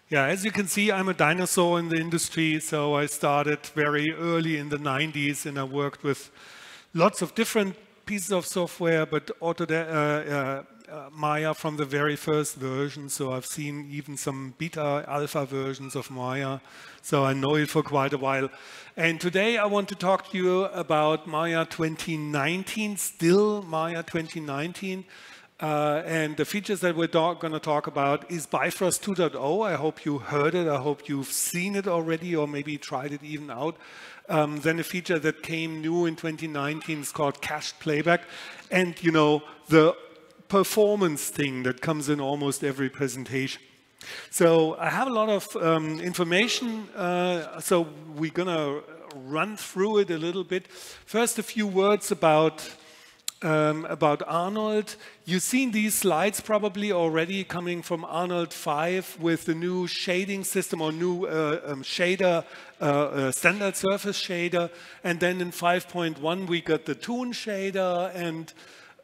Yeah, as you can see, I'm a dinosaur in the industry. So I started very early in the 90s and I worked with lots of different pieces of software, but Autodesk, Maya from the very first version. So I've seen even some beta alpha versions of Maya. So I know it for quite a while. And today I want to talk to you about Maya 2019, still Maya 2019. And the features that we're going to talk about is Bifrost 2.0. I hope you heard it. I hope you've seen it already or maybe tried it even out. Then a feature that came new in 2019 is called cached playback. And, you know, the performance thing that comes in almost every presentation. So I have a lot of information. So we're going to run through it a little bit. First, a few words about Arnold. You've seen these slides probably already coming from Arnold 5 with the new shading system or new shader, standard surface shader. And then in 5.1 we got the toon shader and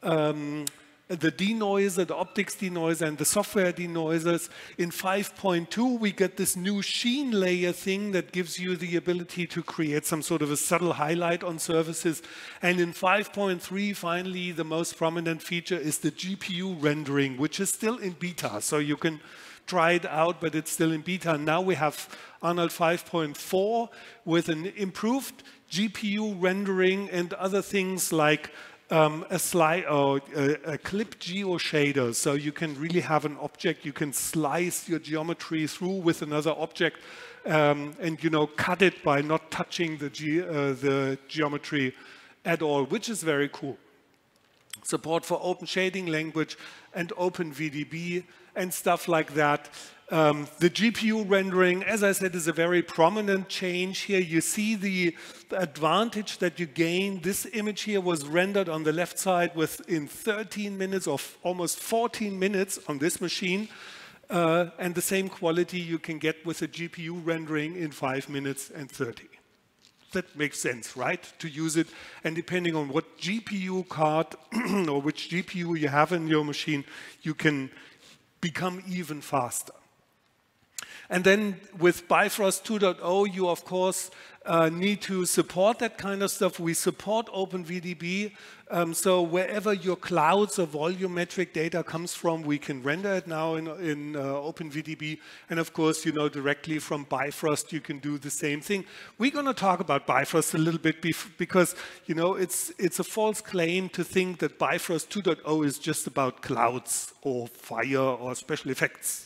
the denoiser, the optics denoiser and the software denoisers. In 5.2 we get this new sheen layer thing that gives you the ability to create some sort of a subtle highlight on surfaces. And in 5.3 finally the most prominent feature is the GPU rendering, which is still in beta. So you can try it out, but it's still in beta. Now we have Arnold 5.4 with an improved GPU rendering and other things like a slide or a clip geo shader, so you can really have an object, you can slice your geometry through with another object and cut it by not touching the geometry at all, which is very cool. Support for open shading language and OpenVDB and stuff like that. The GPU rendering, as I said, is a very prominent change here. You see the advantage that you gain. This image here was rendered on the left side within 13 minutes or almost 14 minutes on this machine. And the same quality you can get with a GPU rendering in 5 minutes and 30. That makes sense, right? To use it. And depending on what GPU card or which GPU you have in your machine, you can become even faster. And then with Bifrost 2.0, you of course need to support that kind of stuff. We support OpenVDB, so wherever your clouds or volumetric data comes from, we can render it now in OpenVDB. And of course, directly from Bifrost, you can do the same thing. We're going to talk about Bifrost a little bit because, it's a false claim to think that Bifrost 2.0 is just about clouds or fire or special effects.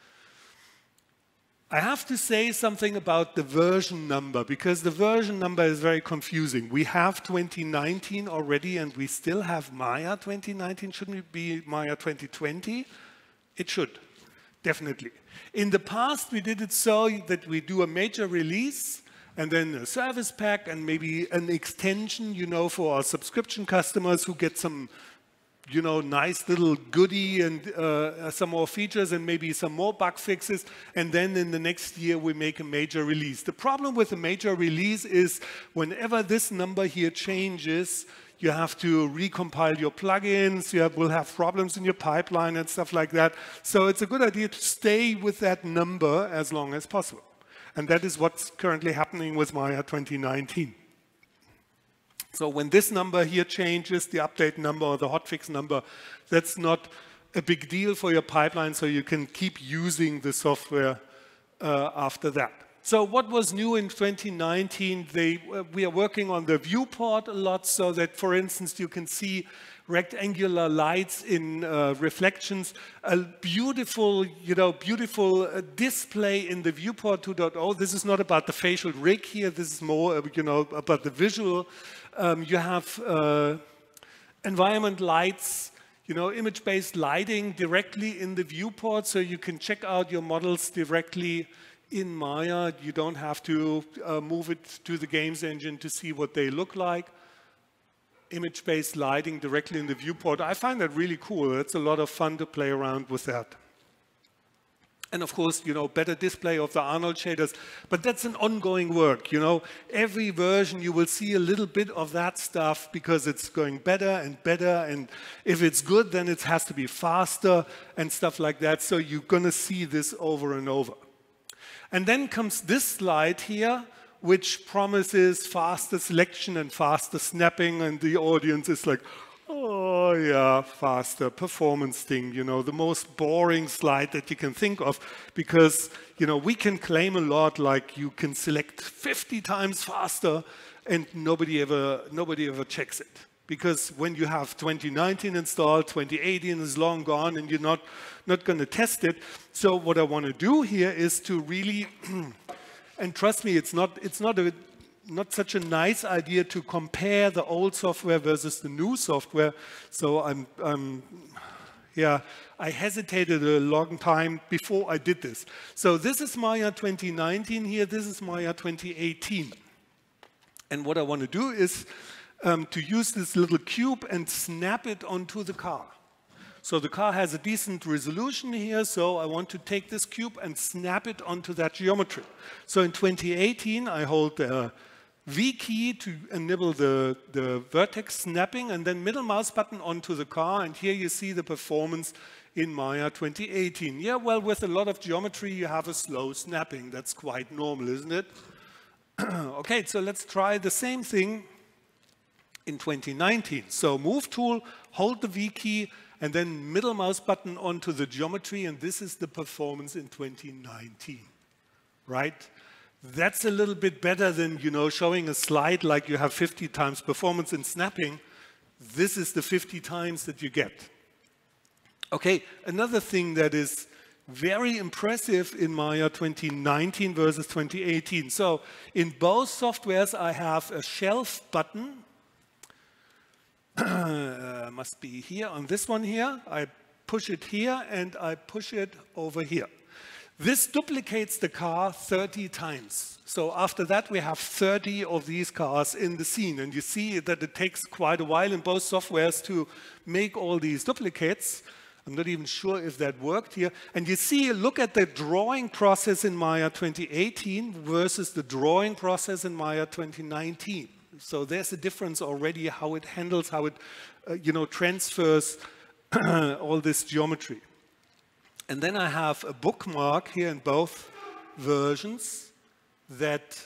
I have to say something about the version number, because the version number is very confusing. We have 2019 already, and we still have Maya 2019. Shouldn't it be Maya 2020? It should, definitely. In the past, we did it so that we do a major release, and then a service pack, and maybe an extension, for our subscription customers who get some nice little goodie and some more features and maybe some more bug fixes. And then in the next year, we make a major release. The problem with a major release is whenever this number here changes, you have to recompile your plugins, will have problems in your pipeline and stuff like that. So it's a good idea to stay with that number as long as possible. And that is what's currently happening with Maya 2019. So when this number here changes, the update number or the hotfix number, that's not a big deal for your pipeline, so you can keep using the software after that. So what was new in 2019? We are working on the viewport a lot, so that, for instance, you can see rectangular lights in reflections, a beautiful, beautiful display in the viewport 2.0. This is not about the facial rig here. This is more, about the visual. You have environment lights, image-based lighting directly in the viewport, so you can check out your models directly in Maya. You don't have to move it to the games engine to see what they look like. Image-based lighting directly in the viewport. I find that really cool. It's a lot of fun to play around with that. And of course, better display of the Arnold shaders, but that's an ongoing work, Every version you will see a little bit of that stuff because it's going better and better, and if it's good, then it has to be faster and stuff like that, so you're gonna see this over and over. And then comes this slide here, which promises faster selection and faster snapping, and the audience is like, oh yeah, faster performance thing, you know, the most boring slide that you can think of, because, you know, we can claim a lot like you can select 50 times faster, and nobody ever checks it. Because when you have 2019 installed, 2018 is long gone, and you're not going to test it. So what I want to do here is to really, and trust me, it's not such a nice idea to compare the old software versus the new software. So I hesitated a long time before I did this. So this is Maya 2019 here. This is Maya 2018. And what I want to do is to use this little cube and snap it onto the car. So the car has a decent resolution here, so I want to take this cube and snap it onto that geometry. So in 2018, I hold the V key to enable the vertex snapping, and then middle mouse button onto the car, and here you see the performance in Maya 2018. Yeah, well, with a lot of geometry, you have a slow snapping. That's quite normal, isn't it? Okay, so let's try the same thing in 2019. So move tool, hold the V key, and then middle mouse button onto the geometry, and this is the performance in 2019, right? That's a little bit better than, you know, showing a slide like you have 50 times performance in snapping. This is the 50 times that you get. Okay, another thing that is very impressive in Maya 2019 versus 2018. So in both softwares, I have a shelf button. Must be here on this one here. I push it here and I push it over here. This duplicates the car 30 times. So after that, we have 30 of these cars in the scene. And you see that it takes quite a while in both softwares to make all these duplicates. I'm not even sure if that worked here. And you see, look at the drawing process in Maya 2018 versus the drawing process in Maya 2019. So there's a difference already how it handles, how it transfers all this geometry. And then I have a bookmark here in both versions that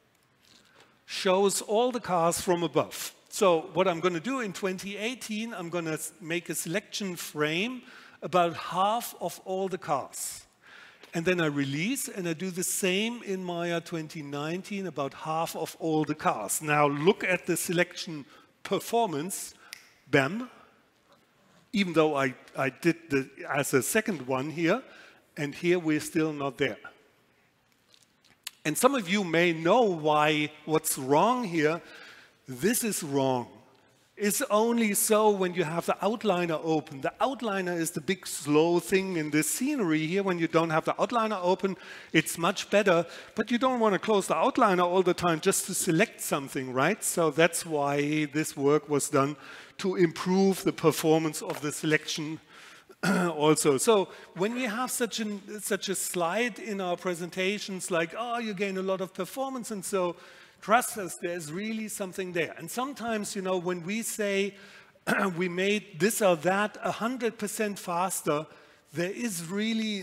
shows all the cars from above. So what I'm going to do in 2018, I'm going to make a selection frame about half of all the cars. And then I release, and I do the same in Maya 2019, about half of all the cars. Now look at the selection performance, bam. Even though I did as a second one here, and here we're still not there. And some of you may know what's wrong here. This is wrong. It's only so when you have the outliner open. The outliner is the big slow thing in this scenery here. When you don't have the outliner open, it's much better. But you don't want to close the outliner all the time just to select something, right? So that's why this work was done, to improve the performance of the selection also. So when we have such a slide in our presentations like, oh, you gain a lot of performance, and so trust us, there's really something there. And sometimes, you know, when we say we made this or that 100% faster, there is really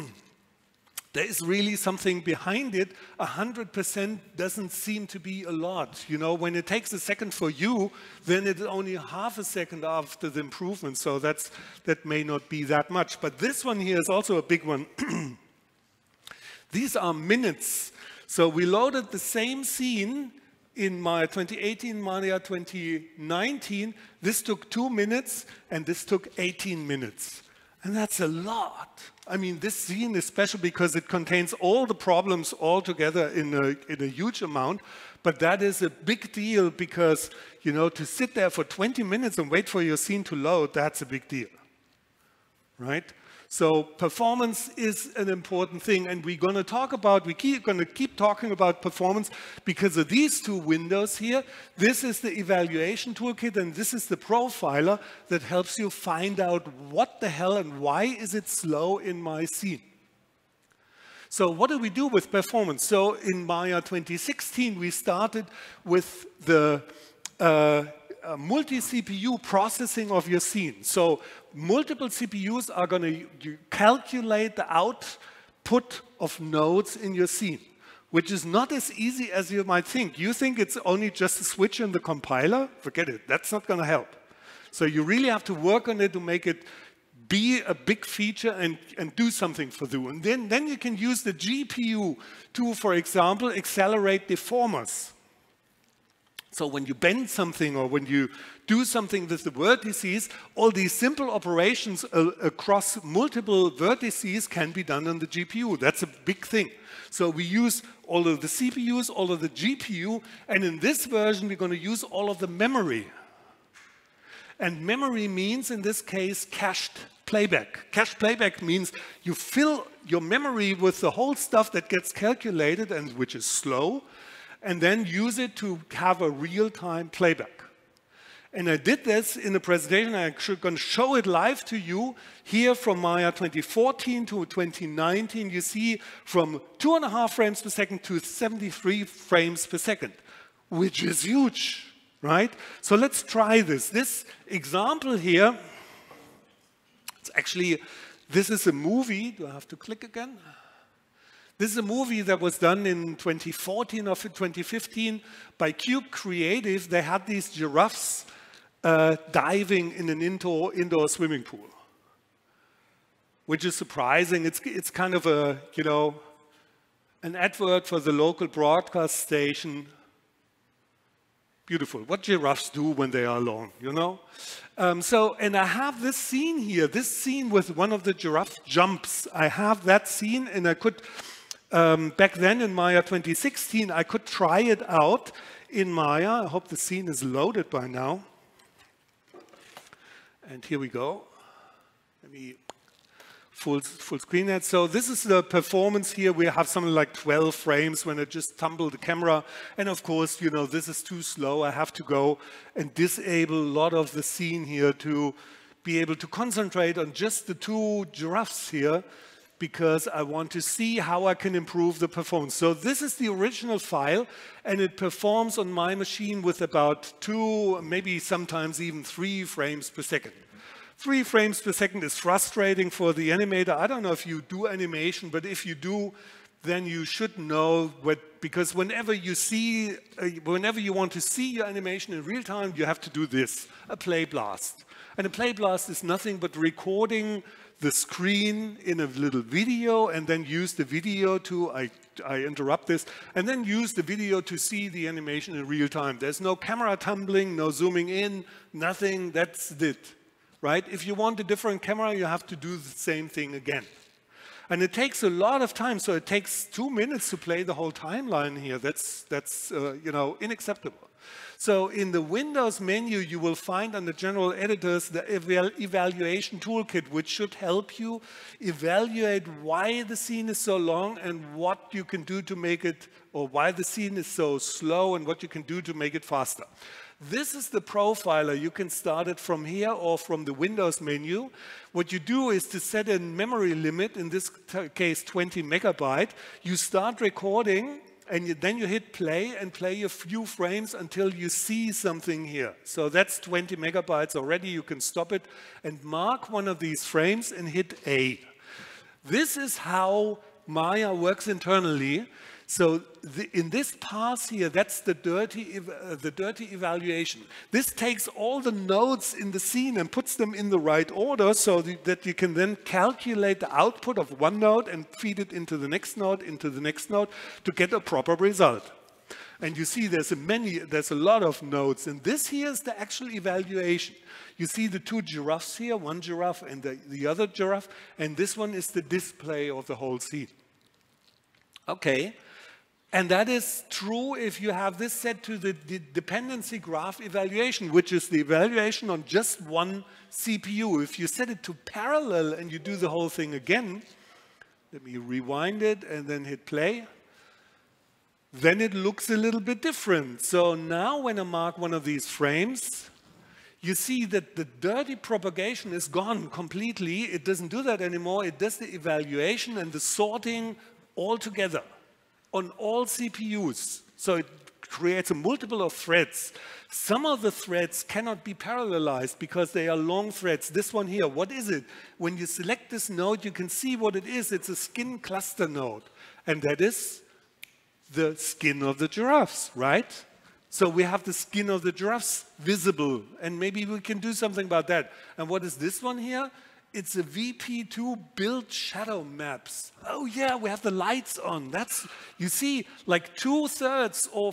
something behind it. 100% doesn't seem to be a lot. You know, when it takes a second for you, then it's only half a second after the improvement. So that may not be that much. But this one here is also a big one. These are minutes. So we loaded the same scene in Maya 2018, Maya 2019. This took 2 minutes, and this took 18 minutes. And that's a lot. I mean, this scene is special because it contains all the problems all together in a huge amount. But that is a big deal because, you know, to sit there for 20 minutes and wait for your scene to load, that's a big deal, right? So performance is an important thing, and we're going to talk about, we're going to keep talking about performance because of these two windows here. This is the evaluation toolkit, and this is the profiler that helps you find out what the hell and why is it slow in my scene. So what do we do with performance? So in Maya 2016, we started with the multi-CPU processing of your scene. So multiple CPUs are going to calculate the output of nodes in your scene, which is not as easy as you might think. You think it's only just a switch in the compiler? Forget it, that's not going to help. So you really have to work on it to make it be a big feature and do something for you. And then you can use the GPU to, for example, accelerate deformers. So when you bend something or when you do something with the vertices, all these simple operations across multiple vertices can be done on the GPU. That's a big thing. So we use all of the CPUs, all of the GPU, and in this version we're going to use all of the memory. And memory means, in this case, cached playback. Cached playback means you fill your memory with the whole stuff that gets calculated and which is slow, and then use it to have a real-time playback. And I did this in a presentation. I'm going to show it live to you here from Maya 2014 to 2019. You see from 2.5 frames per second to 73 frames per second, which is huge. Right? So let's try this. This example here, it's actually, this is a movie. Do I have to click again? This is a movie that was done in 2014 or 2015 by Cube Creative. They had these giraffes diving in an indoor swimming pool, which is surprising. It's kind of a, you know, an advert for the local broadcast station. Beautiful. What giraffes do when they are alone, you know? And I have this scene here, this scene with one of the giraffe jumps. I have that scene, and I could, back then in Maya 2016, I could try it out in Maya. I hope the scene is loaded by now. And here we go. Let me full screen that. So this is the performance here. We have something like 12 frames when I just tumble the camera. And of course, you know, this is too slow. I have to go and disable a lot of the scene here to be able to concentrate on just the two giraffes here, because I want to see how I can improve the performance. So this is the original file, and it performs on my machine with about 2, maybe sometimes even 3 frames per second. 3 frames per second is frustrating for the animator. I don't know if you do animation, but if you do, then you should know what, because whenever you want to see your animation in real time, you have to do this, a play blast. And a play blast is nothing but recording the screen in a little video and then use the video to, I interrupt this, and then use the video to see the animation in real time. There's no camera tumbling, no zooming in, nothing, that's it. Right? If you want a different camera, you have to do the same thing again. And it takes a lot of time, so it takes 2 minutes to play the whole timeline here. That's you know, unacceptable. So in the Windows menu, you will find under General Editors the evaluation toolkit, which should help you evaluate why the scene is so long and what you can do to make it, or why the scene is so slow and what you can do to make it faster. This is the profiler. You can start it from here or from the Windows menu. What you do is to set a memory limit, in this case 20 megabyte. You start recording, and then you hit play and play a few frames until you see something here. So that's 20 megabytes already. You can stop it and mark one of these frames and hit A. This is how Maya works internally. So in this pass here, that's the dirty evaluation. This takes all the nodes in the scene and puts them in the right order so that you can then calculate the output of one node and feed it into the next node, to get a proper result. And you see there's a lot of nodes, and this here is the actual evaluation. You see the 2 giraffes here, one giraffe and the other giraffe, and this one is the display of the whole scene. Okay. And that is true if you have this set to the dependency graph evaluation, which is the evaluation on just one CPU. If you set it to parallel and you do the whole thing again, let me rewind it and then hit play, then it looks a little bit different. So now when I mark one of these frames, you see that the dirty propagation is gone completely. It doesn't do that anymore. It does the evaluation and the sorting all together on all CPUs. So it creates a multiple of threads. Some of the threads cannot be parallelized because they are long threads. This one here, what is it? When you select this node, you can see what it is. It's a skin cluster node. And that is the skin of the giraffes, right? So we have the skin of the giraffes visible. And maybe we can do something about that. And what is this one here? It's a VP2 build shadow maps. Oh yeah, we have the lights on. That's, you see, like 2/3 or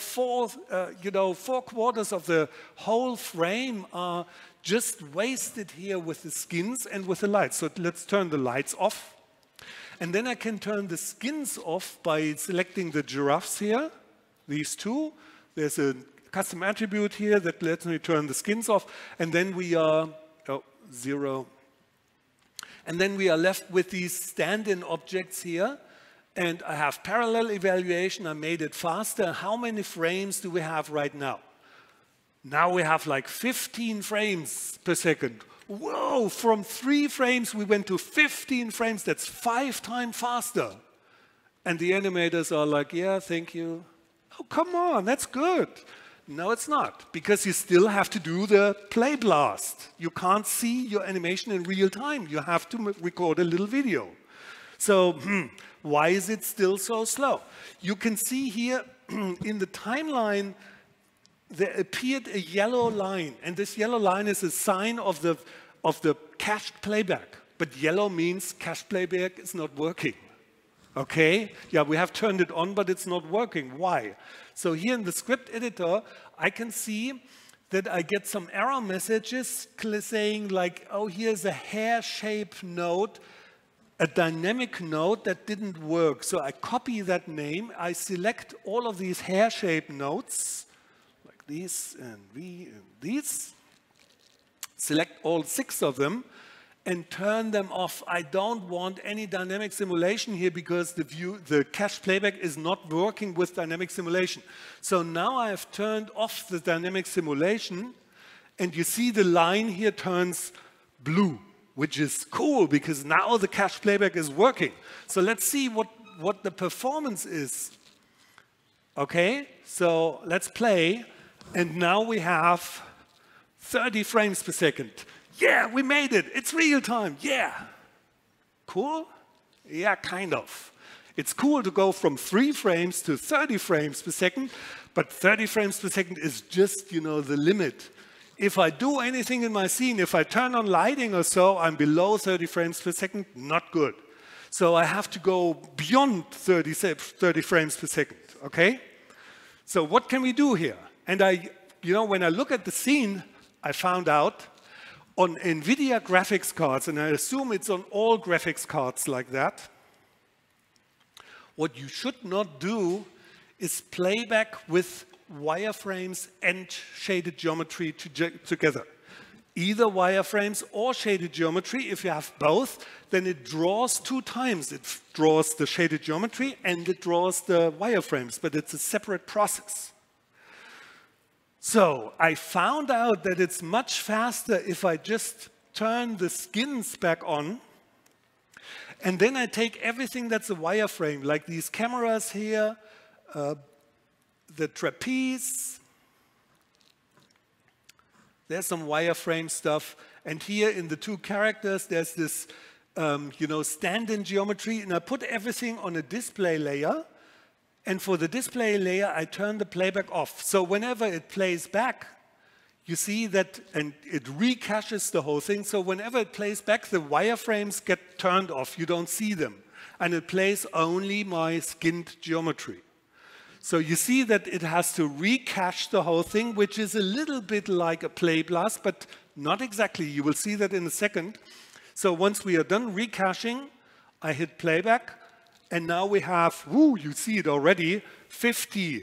4/4 of the whole frame are just wasted here with the skins and with the lights. So let's turn the lights off. And then I can turn the skins off by selecting the giraffes here, these two. There's a custom attribute here that lets me turn the skins off. And then we are, 0. And then we are left with these stand-in objects here. And I have parallel evaluation. I made it faster. How many frames do we have right now? Now we have like 15 frames per second. Whoa, from 3 frames we went to 15 frames. That's 5 times faster. And the animators are like, yeah, thank you. Oh, come on, that's good. No, it's not, because you still have to do the play blast. You can't see your animation in real time. You have to record a little video. So why is it still so slow? You can see here in the timeline, there appeared a yellow line. And this yellow line is a sign of the cached playback. But yellow means cached playback is not working. Okay? Yeah, we have turned it on, but it's not working. Why? So here in the script editor, I can see that I get some error messages saying like, oh, here's a hair-shaped node, a dynamic node that didn't work. So I copy that name. I select all of these hair-shaped nodes, like these and these. Select all 6 of them and turn them off. I don't want any dynamic simulation here because the cache playback is not working with dynamic simulation. So now I have turned off the dynamic simulation, and you see the line here turns blue, which is cool because now the cache playback is working. So let's see what the performance is. Okay, so let's play, and now we have 30 frames per second. Yeah, we made it. It's real time. Yeah. Cool? Yeah, kind of. It's cool to go from 3 frames to 30 frames per second, but 30 frames per second is just, the limit. If I do anything in my scene, if I turn on lighting or so, I'm below 30 frames per second, not good. So I have to go beyond 30 frames per second, okay? So what can we do here? And when I look at the scene, I found out on NVIDIA graphics cards, and I assume it's on all graphics cards like that, what you should not do is playback with wireframes and shaded geometry together. Either wireframes or shaded geometry. If you have both, then it draws 2 times. It draws the shaded geometry and it draws the wireframes, but it's a separate process. So I found out that it's much faster if I just turn the skins back on, and then I take everything that's a wireframe, like these cameras here, the trapeze. There's some wireframe stuff. And here in the 2 characters, there's this stand-in geometry. And I put everything on a display layer. And for the display layer, I turn the playback off. So whenever it plays back, you see that, and it recaches the whole thing. So whenever it plays back, the wireframes get turned off. You don't see them. And it plays only my skinned geometry. So you see that it has to recache the whole thing, which is a little bit like a play blast, but not exactly. You will see that in a second. So once we are done recaching, I hit playback. And now we have, you see it already, 50.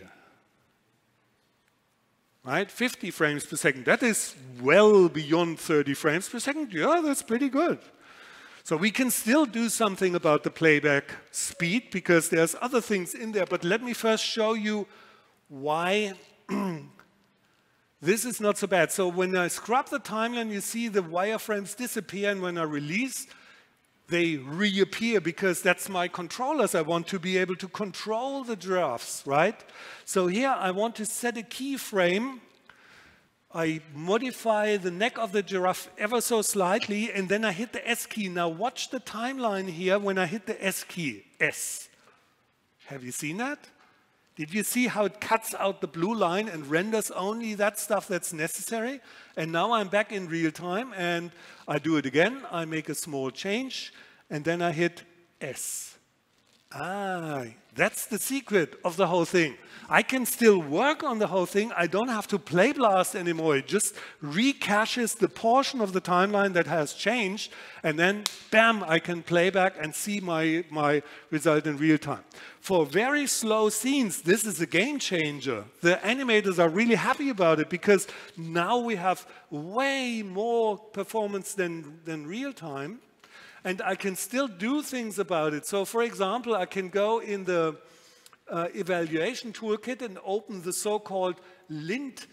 Right? 50 frames per second. That is well beyond 30 frames per second. Yeah, that's pretty good. So we can still do something about the playback speed because there's other things in there. But let me first show you why this is not so bad. So when I scrub the timeline, you see the wireframes disappear. And when I release, they reappear because that's my controllers. I want to be able to control the giraffes, right? So here I want to set a keyframe. I modify the neck of the giraffe ever so slightly, and then I hit the S key. Now watch the timeline here when I hit the S key, S. Have you seen that? Did you see how it cuts out the blue line and renders only that stuff that's necessary? And now I'm back in real time, and I do it again. I make a small change, and then I hit S. That's the secret of the whole thing. I can still work on the whole thing. I don't have to play blast anymore. It just recaches the portion of the timeline that has changed, and then, bam, I can play back and see my result in real time. For very slow scenes, this is a game changer. The animators are really happy about it because now we have way more performance than real time. And I can still do things about it. So for example, I can go in the evaluation toolkit and open the so-called lint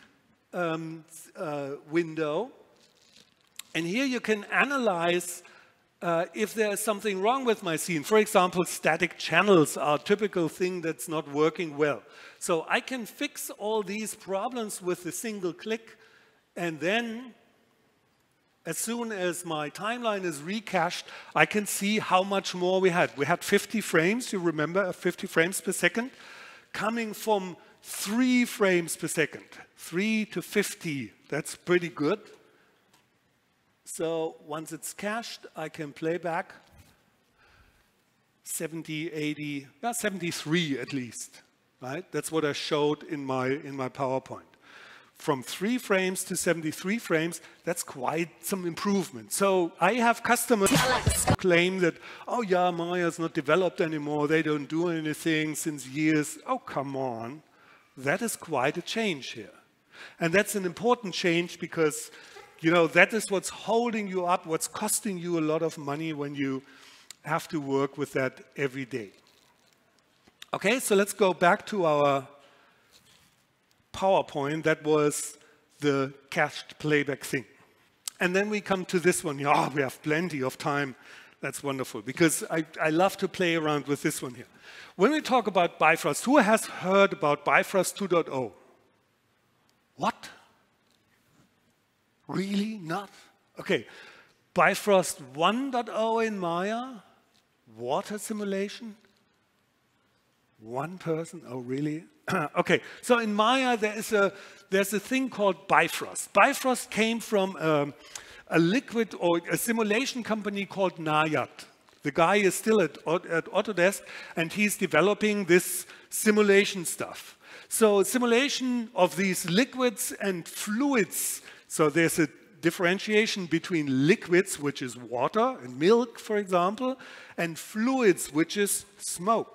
window. And here you can analyze if there is something wrong with my scene. For example, static channels are a typical thing that's not working well. So I can fix all these problems with a single click, and then as soon as my timeline is recached, I can see how much more we had. We had 50 frames, you remember, 50 frames per second, coming from 3 frames per second. 3 to 50, that's pretty good. So once it's cached, I can play back 70, 80, 73 at least, right? That's what I showed in my PowerPoint. From 3 frames to 73 frames, that's quite some improvement. So I have customers claim that, oh yeah, Maya's not developed anymore, they don't do anything since years. Oh, come on. That is quite a change here. And that's an important change because, you know, that is what's holding you up, what's costing you a lot of money when you have to work with that every day. Okay, so let's go back to our PowerPoint. That was the cached playback thing. And then we come to this one. Yeah, we have plenty of time. That's wonderful, because I love to play around with this one here. When we talk about Bifrost, who has heard about Bifrost 2.0? What? Really? Not? Okay. Bifrost 1.0 in Maya? Water simulation? One person? Oh, really? Okay, so in Maya there's a thing called Bifrost. Bifrost came from a liquid or a simulation company called Nayat. The guy is still at Autodesk, and he's developing this simulation stuff. So simulation of these liquids and fluids. So there's a differentiation between liquids, which is water and milk, for example, and fluids, which is smoke.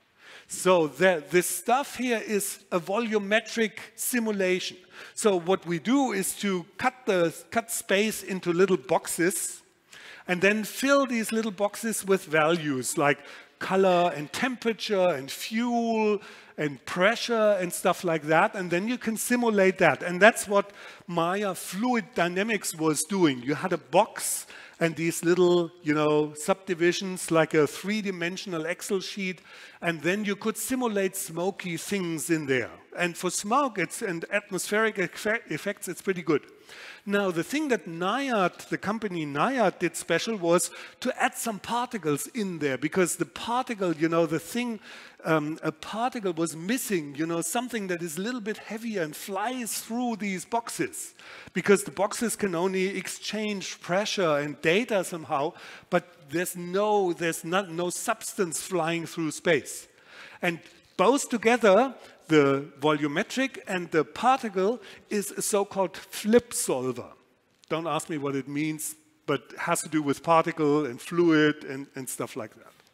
So this stuff here is a volumetric simulation. So what we do is to cut space into little boxes and then fill these little boxes with values like color and temperature and fuel and pressure and stuff like that, and then you can simulate that. And that's what Maya Fluid Dynamics was doing. You had a box and these little, you know, subdivisions like a 3-dimensional Excel sheet, and then you could simulate smoky things in there. And for smoke and atmospheric effects, it's pretty good. Now, the thing that Nayat, the company Nayat, did special was to add some particles in there, because the particle, you know, the thing, a particle was missing, you know, something that is a little bit heavier and flies through these boxes, because the boxes can only exchange pressure and data somehow, but there's no substance flying through space. And both together, the volumetric and the particle, is a so-called flip solver. Don't ask me what it means, but it has to do with particle and fluid and stuff like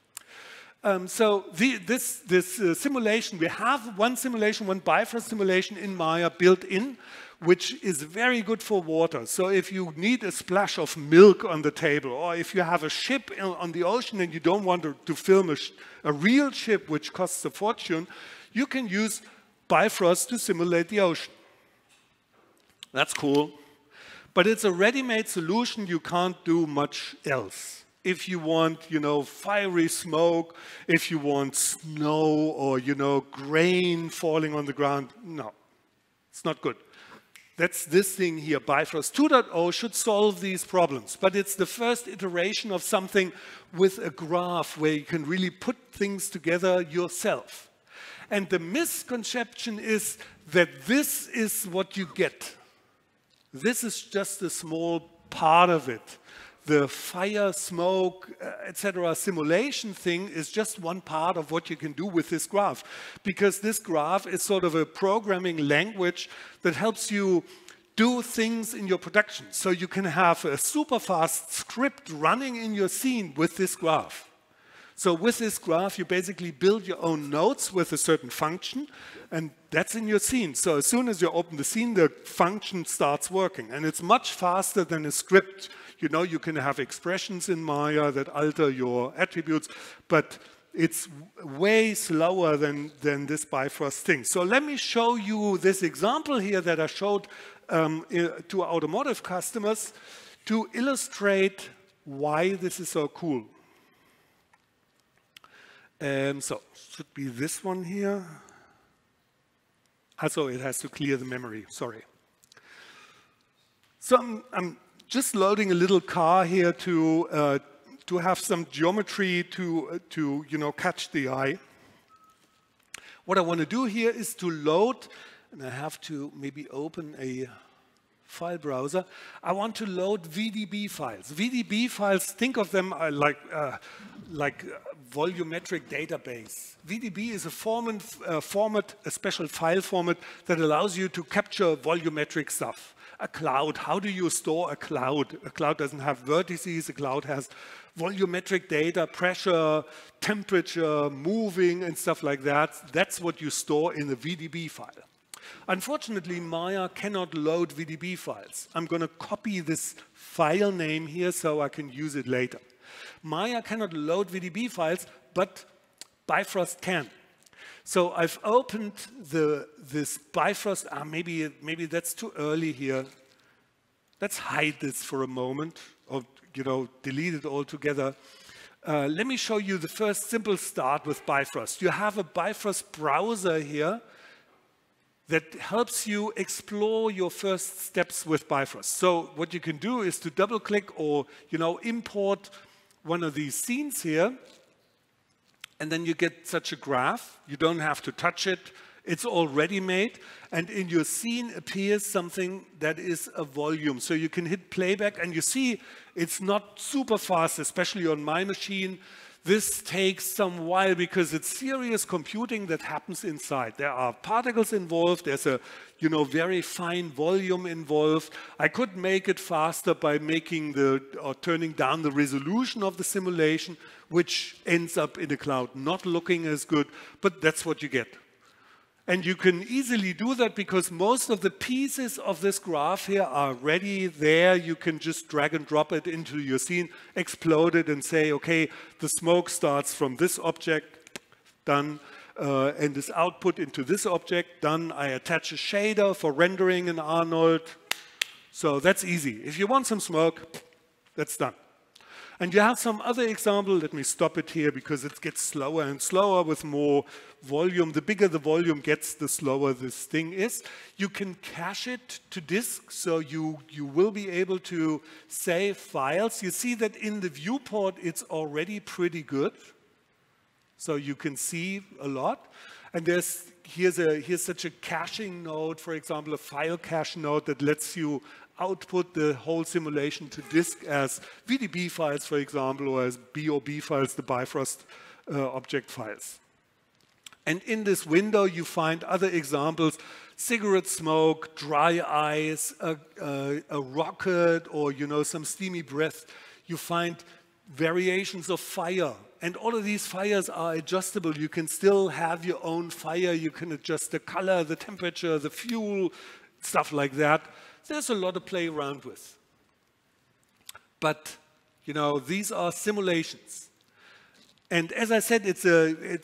that. So this simulation, we have one simulation, one Bifrost simulation in Maya built in, which is very good for water. So if you need a splash of milk on the table, or if you have a ship on the ocean and you don't want to film a real ship, which costs a fortune, you can use Bifrost to simulate the ocean. That's cool. But it's a ready-made solution. You can't do much else. if you want, fiery smoke, if you want snow or, grain falling on the ground. No, it's not good. That's this thing here. Bifrost 2.0 should solve these problems, but it's the first iteration of something with a graph where you can really put things together yourself. And the misconception is that this is what you get. This is just a small part of it. The fire, smoke, etc. simulation thing is just one part of what you can do with this graph. Because this graph is sort of a programming language that helps you do things in your production. So you can have a super fast script running in your scene with this graph. So with this graph, you basically build your own nodes with a certain function, and that's in your scene. So as soon as you open the scene, the function starts working. And it's much faster than a script. You can have expressions in Maya that alter your attributes, but it's way slower than this Bifrost thing. So let me show you this example here that I showed to automotive customers to illustrate why this is so cool. So should be this one here. Also, it has to clear the memory, sorry. So I'm just loading a little car here to have some geometry to catch the eye. What I want to do here is to load, and I have to maybe open a file browser. I want to load VDB files. VDB files, think of them like volumetric database. VDB is a format, a special file format that allows you to capture volumetric stuff. A cloud, how do you store a cloud? A cloud doesn't have vertices, a cloud has volumetric data, pressure, temperature, moving and stuff like that. That's what you store in a VDB file. Unfortunately, Maya cannot load VDB files. I'm going to copy this file name here so I can use it later. Maya cannot load VDB files, but Bifrost can. So I've opened this Bifrost. Maybe that's too early here. Let's hide this for a moment, or delete it altogether. Let me show you the first simple start with Bifrost. You have a Bifrost browser here that helps you explore your first steps with Bifrost. So what you can do is to double-click or import one of these scenes here, and then you get such a graph. You don't have to touch it. It's already made. And in your scene appears something that is a volume. So you can hit playback, and you see it's not super fast, especially on my machine. This takes some while because it's serious computing that happens inside. There are particles involved. There's a very fine volume involved. I could make it faster by turning down the resolution of the simulation, which ends up in the cloud not looking as good, but that's what you get. And you can easily do that because most of the pieces of this graph here are already there. You can just drag and drop it into your scene, explode it, and say, okay, the smoke starts from this object, done, and is output into this object, done. I attach a shader for rendering in Arnold. So that's easy. If you want some smoke, that's done. And you have some other example. Let me stop it here because it gets slower and slower with more volume. The bigger the volume gets, the slower this thing is. You can cache it to disk, so you will be able to save files. You see that in the viewport, it's already pretty good. So you can see a lot. And here's such a caching node, for example, a file cache node that lets you output the whole simulation to disk as VDB files, for example, or as BOB files, the Bifrost object files. And in this window, you find other examples: cigarette smoke, dry ice, a rocket, or some steamy breath. You find variations of fire. And all of these fires are adjustable. You can still have your own fire. You can adjust the color, the temperature, the fuel, stuff like that. There's a lot to play around with. But, these are simulations. And as I said,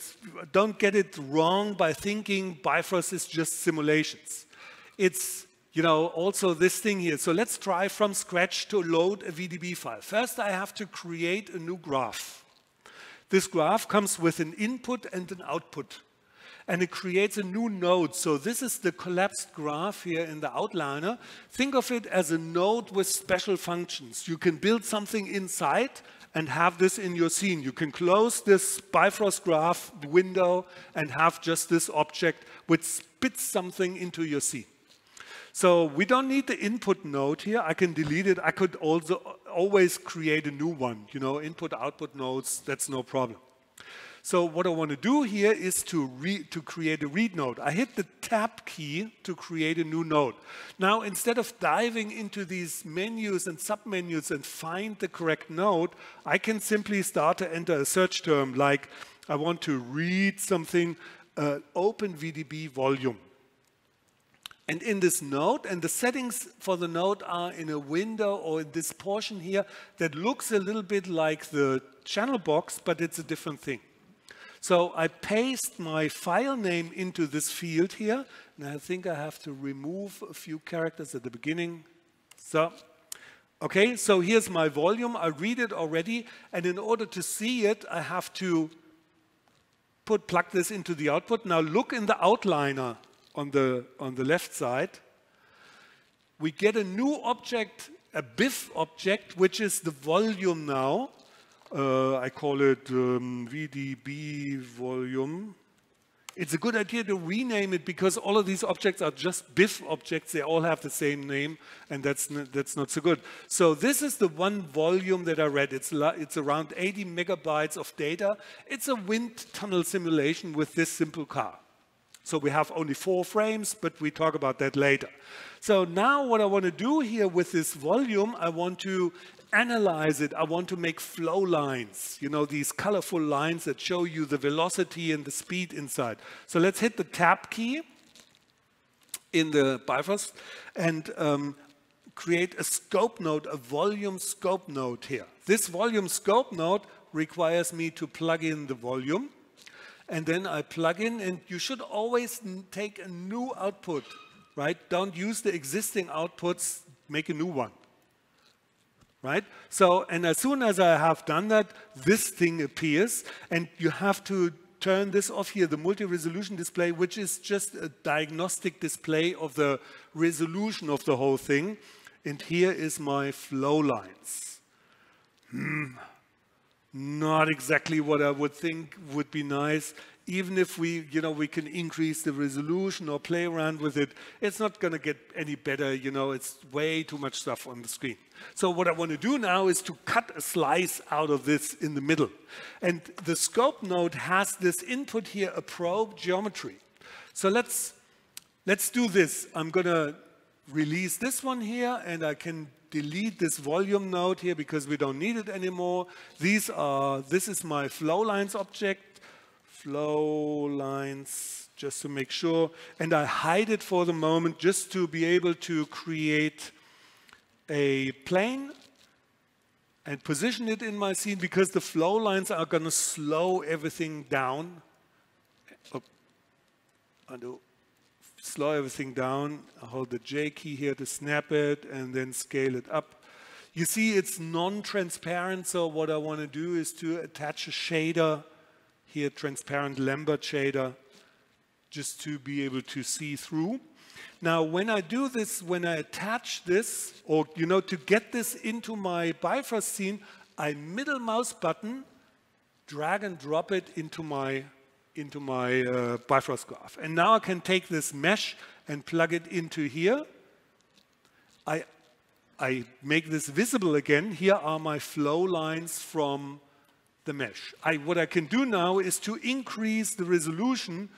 don't get it wrong by thinking Bifrost is just simulations. It's, you know, also this thing here. So let's try from scratch to load a VDB file. First, I have to create a new graph. This graph comes with an input and an output. And it creates a new node. So this is the collapsed graph here in the outliner. Think of it as a node with special functions. You can build something inside and have this in your scene. You can close this Bifrost graph window and have just this object which spits something into your scene. So we don't need the input node here. I can delete it. I could also always create a new one. You know, input, output nodes, that's no problem. So what I want to do here is to create a read node. I hit the tab key to create a new node. Now, instead of diving into these menus and submenus and find the correct node, I can simply start to enter a search term like I want to read something, open VDB volume. And in this node, and the settings for the node are in a window or in this portion here that looks a little bit like the channel box, but it's a different thing. So I paste my file name into this field here, and I think I have to remove a few characters at the beginning. So, okay, so here's my volume. I read it already, and in order to see it, I have to plug this into the output. Now look in the outliner on the left side. We get a new object, a BIF object, which is the volume now. I call it VDB volume. It's a good idea to rename it because all of these objects are just BIF objects. They all have the same name, and that's not so good. So this is the one volume that I read. It's around 80 megabytes of data. It's a wind tunnel simulation with this simple car. So we have only 4 frames, but we talk about that later. So now what I want to do here with this volume, I want to analyze it. I want to make flow lines, you know, these colorful lines that show you the velocity and the speed inside. So let's hit the tab key in the Bifrost and create a scope node, a volume scope node here. This volume scope node requires me to plug in the volume, and then I plug in, and you should always take a new output, right? Don't use the existing outputs, make a new one. Right? So, and as soon as I have done that, this thing appears, and you have to turn this off here, the multi-resolution display, which is just a diagnostic display of the resolution of the whole thing. And here is my flow lines. Not exactly what I would think would be nice. Even if we can increase the resolution or play around with it, it's not going to get any better. You know, it's way too much stuff on the screen. So what I want to do now is to cut a slice out of this in the middle. And the scope node has this input here, a probe geometry. So let's do this. I'm going to release this one here, and I can delete this volume node here because we don't need it anymore. This is my flow lines object. Flow lines, just to make sure. And I hide it for the moment just to be able to create a plane and position it in my scene because the flow lines are going to slow everything down. Undo. Slow everything down. I hold the J key here to snap it and then scale it up. You see, it's non-transparent, so what I want to do is to attach a shader here, transparent Lambert shader, just to be able to see through. Now, when I do this, when I attach this, or to get this into my Bifrost scene, I middle mouse button, drag and drop it into my Bifrost graph. And now I can take this mesh and plug it into here. I make this visible again. Here are my flow lines from the mesh. What I can do now is to increase the resolution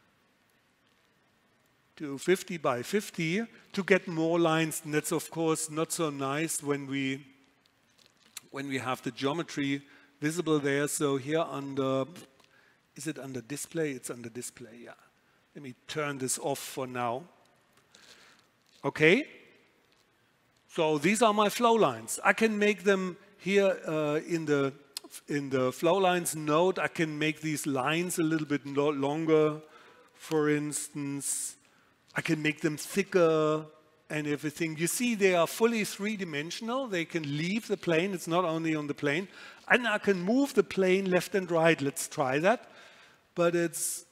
to 50 by 50 to get more lines. And that's of course not so nice when we have the geometry visible there. So here under, is it under display? It's under display, yeah. Let me turn this off for now. Okay. So these are my flow lines. I can make them here in the flow lines node. I can make these lines a little bit longer, for instance. I can make them thicker. and everything. You see they are fully three-dimensional. They can leave the plane. It's not only on the plane. And I can move the plane left and right. Let's try that. But it's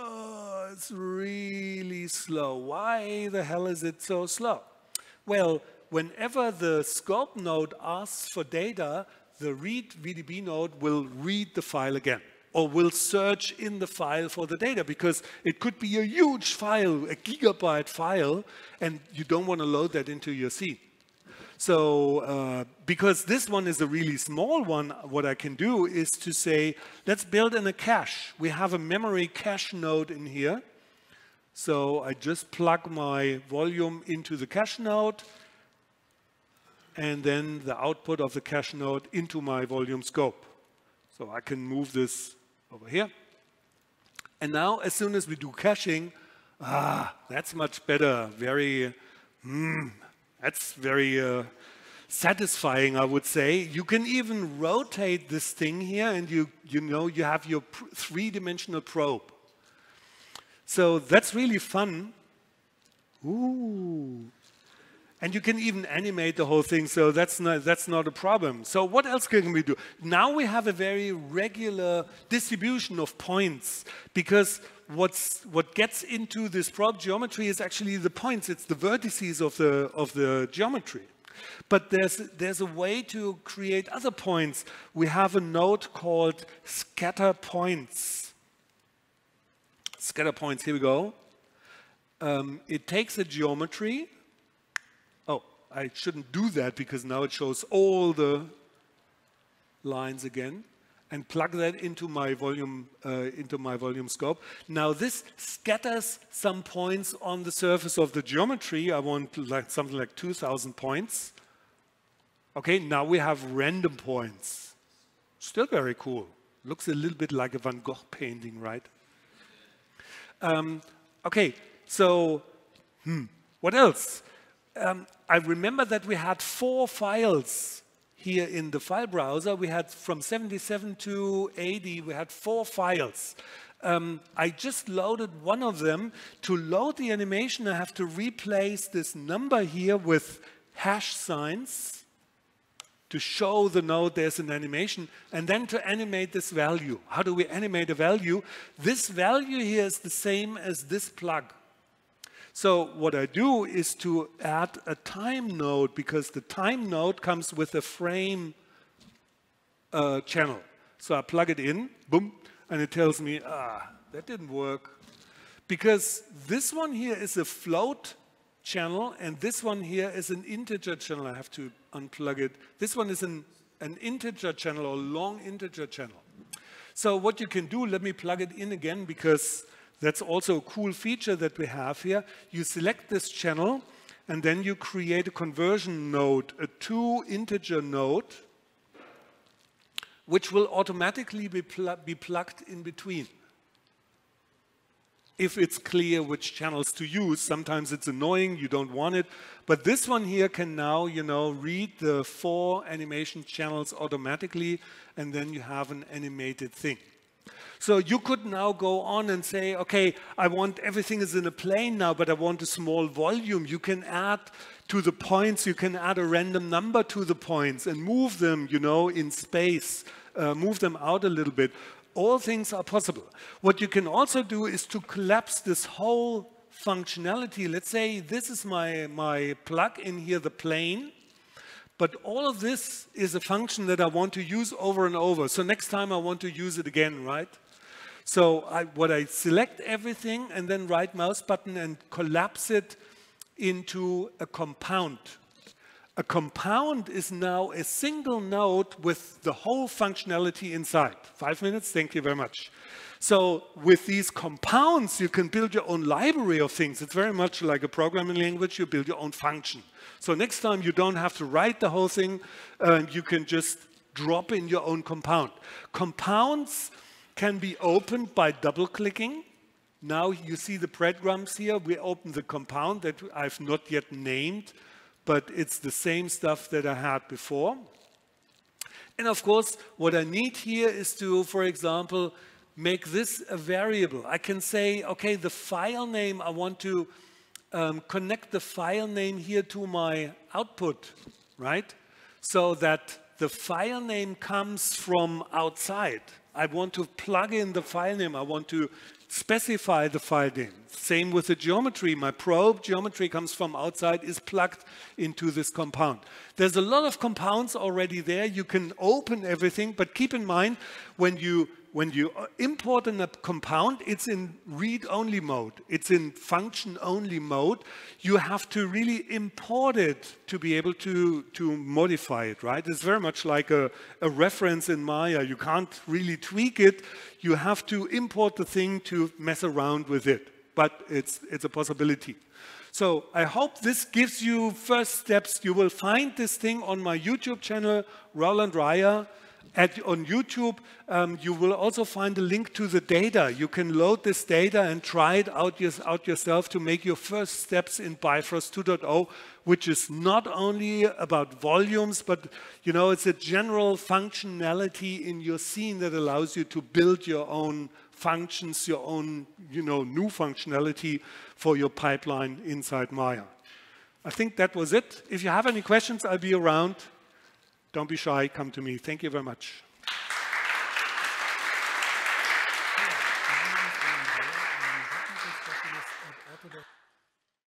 really slow. Why the hell is it so slow? Well, whenever the scope node asks for data, the read VDB node will read the file again, or will search in the file for the data, because it could be a huge file, a gigabyte file, and you don't want to load that into your scene. So because this one is a really small one, what I can do is to say, let's build in a cache. We have a memory cache node in here. So I just plug my volume into the cache node, and then the output of the cache node into my volume scope. So I can move this over here. And now, as soon as we do caching, that's much better. That's very satisfying, I would say. You can even rotate this thing here, and you have your three-dimensional probe. So that's really fun. Ooh. And you can even animate the whole thing, so that's not a problem. So what else can we do? Now we have a very regular distribution of points, because what gets into this probe geometry is actually the points. It's the vertices of the geometry. But there's a way to create other points. We have a node called scatter points. Scatter points, here we go. It takes a geometry. I shouldn't do that, because now it shows all the lines again, and plug that into my volume scope. Now this scatters some points on the surface of the geometry. I want something like 2,000 points. Okay, now we have random points. Still very cool. Looks a little bit like a Van Gogh painting, right? Okay, so what else? I remember that we had 4 files here in the file browser. We had from 77 to 80, we had 4 files. I just loaded one of them. To load the animation, I have to replace this number here with hash signs to show the node there's an animation, and then to animate this value. How do we animate a value? This value here is the same as this plug. So what I do is to add a time node, because the time node comes with a frame channel. So I plug it in, boom, and it tells me, that didn't work. Because this one here is a float channel, and this one here is an integer channel. I have to unplug it. This one is an integer channel, or long integer channel. So what you can do, let me plug it in again, because that's also a cool feature that we have here. You select this channel, and then you create a conversion node, a 2-integer node, which will automatically be plugged in between. If it's clear which channels to use. Sometimes it's annoying, you don't want it. But this one here can now, read the 4 animation channels automatically, and then you have an animated thing. So you could now go on and say, okay, I want everything is in a plane now, but I want a small volume. You can add to the points, you can add a random number to the points and move them, in space, move them out a little bit. All things are possible. What you can also do is to collapse this whole functionality. Let's say this is my plug in here, the plane. But all of this is a function that I want to use over and over. So next time I want to use it again, right? So I select everything, and then right mouse button and collapse it into a compound. A compound is now a single node with the whole functionality inside. 5 minutes, thank you very much. So with these compounds, you can build your own library of things. It's very much like a programming language. You build your own function. So next time you don't have to write the whole thing. You can just drop in your own compound. Compounds can be opened by double-clicking. Now you see the breadcrumbs here. We open the compound that I've not yet named, but it's the same stuff that I had before. And of course, what I need here is to, for example, make this a variable. I can say, okay, the file name I want to connect the file name here to my output, right? So that the file name comes from outside. I want to plug in the file name. I want to specify the file name. Same with the geometry. My probe geometry comes from outside, is plugged into this compound. There's a lot of compounds already there. You can open everything, but keep in mind when you import a compound, it's in read-only mode. It's in function-only mode. You have to really import it to be able to modify it, right? It's very much like a reference in Maya. You can't really tweak it. You have to import the thing to mess around with it. But it's a possibility. So I hope this gives you first steps. You will find this thing on my YouTube channel, Roland Ryer. On YouTube, you will also find a link to the data. You can load this data and try it out yourself to make your first steps in Bifrost 2.0, which is not only about volumes, but it's a general functionality in your scene that allows you to build your own functions, your own new functionality for your pipeline inside Maya. I think that was it. If you have any questions, I'll be around. Don't be shy, come to me. Thank you very much.